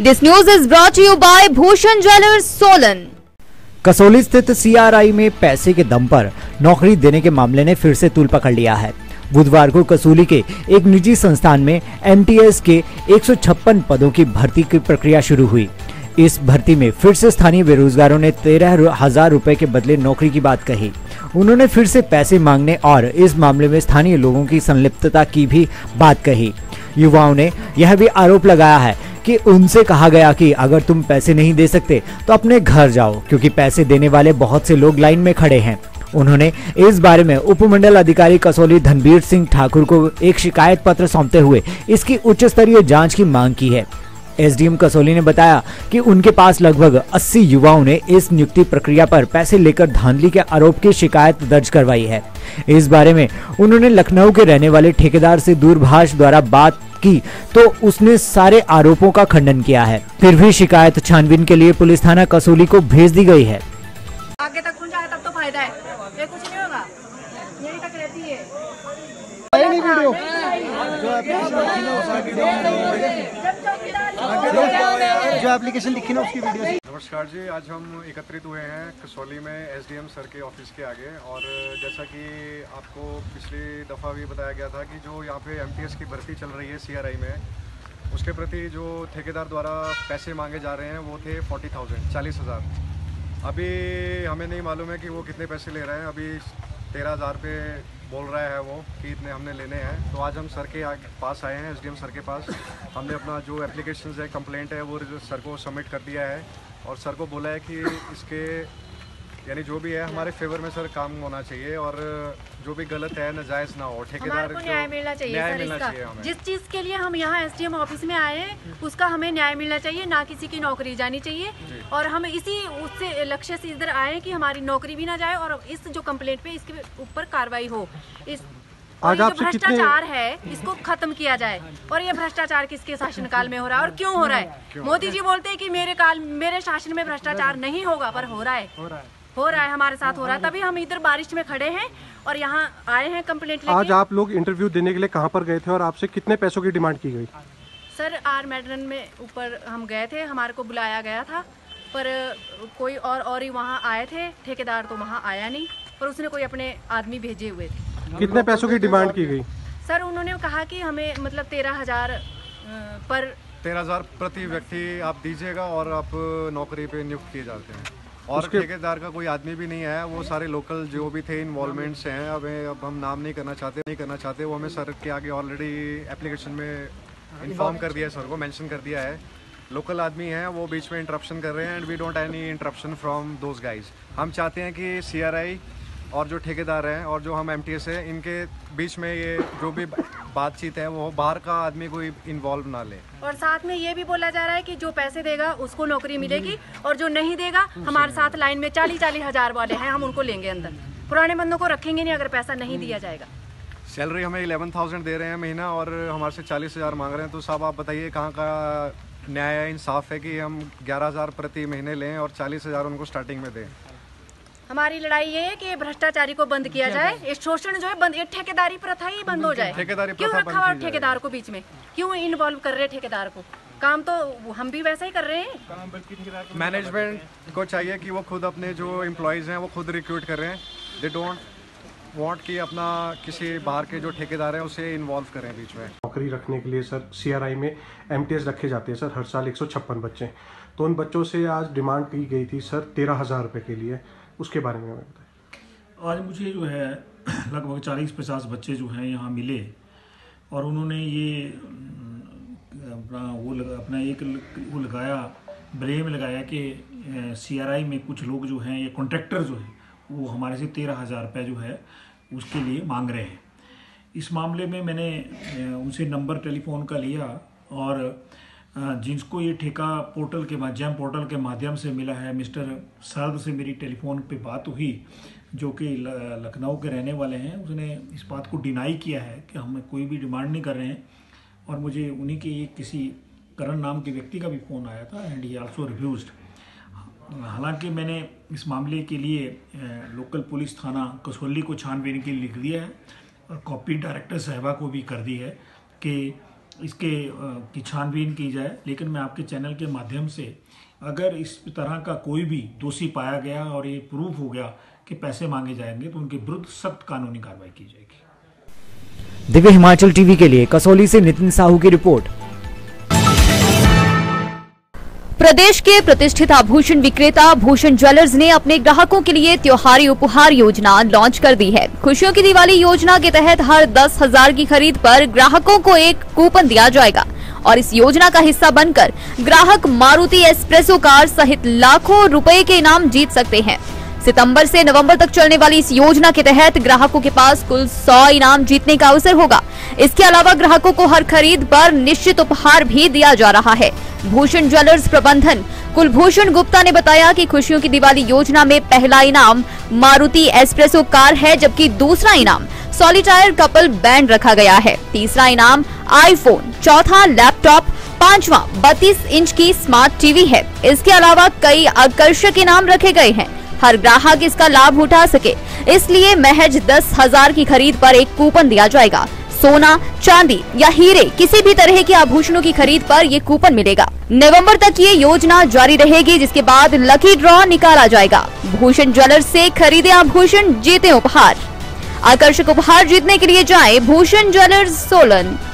This news is brought to you by Bhushan Jewellers, Solan. Kasauli स्थित CRI में पैसे के दम पर नौकरी देने के मामले ने फिर से तूल पकड़ लिया है। बुधवार को कसौली के एक निजी संस्थान में एमटीएस के 156 पदों की भर्ती की प्रक्रिया शुरू हुई। इस भर्ती में फिर से स्थानीय बेरोजगारों ने 13,000 रुपए के बदले नौकरी की बात कही। उन्होंने फिर से पैसे मांगने और इस मामले में स्थानीय लोगों की संलिप्तता की भी बात कही। युवाओं ने यह भी आरोप लगाया है कि उनसे कहा गया कि अगर तुम पैसे नहीं दे सकते तो अपने घर जाओ, क्योंकि पैसे देने वाले बहुत से लोग लाइन में खड़े हैं। उन्होंने इस बारे में उपमंडल अधिकारी कसौली धनबीर सिंह ठाकुर को एक शिकायत पत्र सौंपते हुए इसकी उच्च स्तरीय जांच की मांग की है। एसडीएम कसौली ने बताया कि उनके पास लगभग 80 युवाओं ने इस नियुक्ति प्रक्रिया पर पैसे लेकर धांधली के आरोप की शिकायत दर्ज करवाई है। इस बारे में उन्होंने लखनऊ के रहने वाले ठेकेदार से दूरभाष द्वारा बात की तो उसने सारे आरोपों का खंडन किया है। फिर भी शिकायत छानबीन के लिए पुलिस थाना कसौली को भेज दी गई है। आगे तक जाए तब तो फायदा है, ये कुछ नहीं होगा, यही तक रहती है। जो एप्लीकेशन लिखी ना उसकी वीडियो। नमस्कार जी, आज हम एकत्रित हुए हैं कसौली में एसडीएम सर के ऑफिस के आगे। और जैसा कि आपको पिछली दफ़ा भी बताया गया था कि जो यहाँ पे एमटीएस की भर्ती चल रही है सीआरआई में, उसके प्रति जो ठेकेदार द्वारा पैसे मांगे जा रहे हैं वो थे 40,000। अभी हमें नहीं मालूम है कि वो कितने पैसे ले रहे हैं। अभी 13,000 पे बोल रहा है वो कि इतने हमने लेने हैं। तो आज हम सर के पास आए हैं, एसडीएम सर के पास। हमने अपना जो एप्लीकेशन है, कंप्लेंट है, वो सर को सबमिट कर दिया है और सर को बोला है कि इसके यानी जो भी है हमारे फेवर में सर काम होना चाहिए और जो भी गलत है नाजायज़ ना हो। ठेकेदार को न्याय मिलना चाहिए, हमें जिस चीज़ के लिए हम यहाँ एसडीएम ऑफिस में आए हैं उसका हमें न्याय मिलना चाहिए, ना किसी की नौकरी जानी चाहिए। और हम इसी उससे लक्ष्य से इधर आए कि हमारी नौकरी भी ना जाए और इस जो कंप्लेंट पे इसके ऊपर कार्रवाई हो। इस और जो भ्रष्टाचार है इसको खत्म किया जाए। और ये भ्रष्टाचार किसके शासनकाल में हो रहा है और क्यों हो रहा है? मोदी जी बोलते हैं कि मेरे शासन में भ्रष्टाचार नहीं होगा, पर हो रहा है, हमारे साथ हो रहा है। तभी हम इधर बारिश में खड़े हैं और यहाँ आए हैं कंप्लेंट लेके। आज आप लोग इंटरव्यू देने के लिए कहाँ पर गए थे और आपसे कितने पैसों की डिमांड की गई? सर आर मैडन में ऊपर हम गए थे, हमारे को बुलाया गया था, पर कोई और ही वहाँ आए थे। ठेकेदार तो वहाँ आया नहीं, पर उसने कोई अपने आदमी भेजे हुए थे। कितने पैसों की डिमांड की गई? सर उन्होंने कहा कि हमें मतलब 13,000 प्रति व्यक्ति आप दीजिएगा और आप नौकरी पे नियुक्त किए जाते हैं। और ठेकेदार का कोई आदमी भी नहीं है, वो सारे लोकल जो भी थे इन्वॉल्वमेंट्स हैं। अब हम नाम नहीं करना चाहते। वो हमें सर के आगे ऑलरेडी एप्लीकेशन में इन्फॉर्म कर दिया है, सर को मेंशन कर दिया है। लोकल आदमी हैं, वो बीच में इंटरप्शन कर रहे हैं and we don't any interruption from those guys. हम चाहते हैं कि सीआरआई और जो ठेकेदार हैं और जो हम एमटीएस है, इनके बीच में ये जो भी बातचीत है वो बाहर का आदमी कोई इन्वॉल्व ना ले। और साथ में ये भी बोला जा रहा है कि जो पैसे देगा उसको नौकरी मिलेगी और जो नहीं देगा, हमारे साथ लाइन में 40-40 हज़ार वाले हैं, हम उनको लेंगे अंदर। पुराने बंदों को रखेंगे नहीं अगर पैसा नहीं दिया जाएगा। सैलरी हमें 11,000 दे रहे हैं महीना और हमारे से 40,000 मांग रहे हैं। तो साहब आप बताइए कहाँ का न्याय है, इंसाफ है कि हम 11,000 प्रति महीने लें और 40,000 उनको स्टार्टिंग में दें? हमारी लड़ाई ये है कि भ्रष्टाचारी को बंद किया जाए, ये शोषण जो है बंद, ये ठेकेदारी प्रथा ही बंद हो जाए। क्यों रखा हुआ ठेकेदार को बीच में, क्यों इन्वॉल्व कर रहे हैं ठेकेदार को? काम तो हम भी वैसा ही कर रहे हैं। मैनेजमेंट को चाहिए कि वो खुद अपने जो एम्प्लॉयज हैं वो खुद रिक्रूट कर रहे हैं। दे डोंट वांट कि अपना किसी बाहर के जो ठेकेदार हैं उसे इन्वॉल्व करें बीच में। नौकरी रखने के लिए सर सीआरआई में एमटीएस रखे जाते हैं सर, हर साल 156 बच्चे। तो उन बच्चों से आज डिमांड की गई थी सर 13,000 रुपये के लिए, उसके बारे में हमें बताएं। आज मुझे जो है लगभग 40-50 बच्चे जो हैं यहाँ मिले और उन्होंने ये अपना लगाया, ब्लेम लगाया कि सीआरआई में कुछ लोग जो हैं, ये कॉन्ट्रैक्टर जो हैं, वो हमारे से 13,000 रुपये जो है उसके लिए मांग रहे हैं। इस मामले में मैंने उनसे नंबर टेलीफोन का लिया और जिसको ये ठेका पोर्टल के माध्यम से मिला है, मिस्टर सर्व से मेरी टेलीफोन पे बात हुई, जो कि लखनऊ के रहने वाले हैं। उसने इस बात को डिनाई किया है कि हम कोई भी डिमांड नहीं कर रहे हैं और मुझे उन्हीं के किसी करण नाम के व्यक्ति का भी फ़ोन आया था एंड ही आल्सो रिफ्यूज्ड। हालांकि मैंने इस मामले के लिए लोकल पुलिस थाना कसौली को छानबीन के लिए लिख दिया है और कॉपी डायरेक्टर साहिबा को भी कर दी है कि इसके की छानबीन की जाए। लेकिन मैं आपके चैनल के माध्यम से अगर इस तरह का कोई भी दोषी पाया गया और ये प्रूफ हो गया कि पैसे मांगे जाएंगे तो उनके विरुद्ध सख्त कानूनी कार्रवाई की जाएगी। दिव्य हिमाचल टीवी के लिए कसौली से नितिन साहू की रिपोर्ट। प्रदेश के प्रतिष्ठित आभूषण विक्रेता भूषण ज्वेलर्स ने अपने ग्राहकों के लिए त्योहारी उपहार योजना लॉन्च कर दी है। खुशियों की दिवाली योजना के तहत हर 10,000 की खरीद पर ग्राहकों को एक कूपन दिया जाएगा और इस योजना का हिस्सा बनकर ग्राहक मारुति एस्प्रेसो कार सहित लाखों रुपए के इनाम जीत सकते हैं। सितंबर से नवंबर तक चलने वाली इस योजना के तहत ग्राहकों के पास कुल 100 इनाम जीतने का अवसर होगा। इसके अलावा ग्राहकों को हर खरीद पर निश्चित उपहार भी दिया जा रहा है। भूषण ज्वेलर्स प्रबंधन कुलभूषण गुप्ता ने बताया कि खुशियों की दिवाली योजना में पहला इनाम मारुति एस्प्रेसो कार है, जबकि दूसरा इनाम सॉलिटायर कपल बैंड रखा गया है। तीसरा इनाम आईफोन, चौथा लैपटॉप, पांचवा 32 इंच की स्मार्ट टीवी है। इसके अलावा कई आकर्षक इनाम रखे गए हैं। हर ग्राहक इसका लाभ उठा सके, इसलिए महज 10,000 की खरीद पर एक कूपन दिया जाएगा। सोना, चांदी या हीरे किसी भी तरह के आभूषणों की खरीद पर ये कूपन मिलेगा। नवंबर तक ये योजना जारी रहेगी, जिसके बाद लकी ड्रॉ निकाला जाएगा। भूषण ज्वेलर्स से खरीदे आभूषण, जीते उपहार। आकर्षक उपहार जीतने के लिए जाएं भूषण ज्वेलर्स सोलन।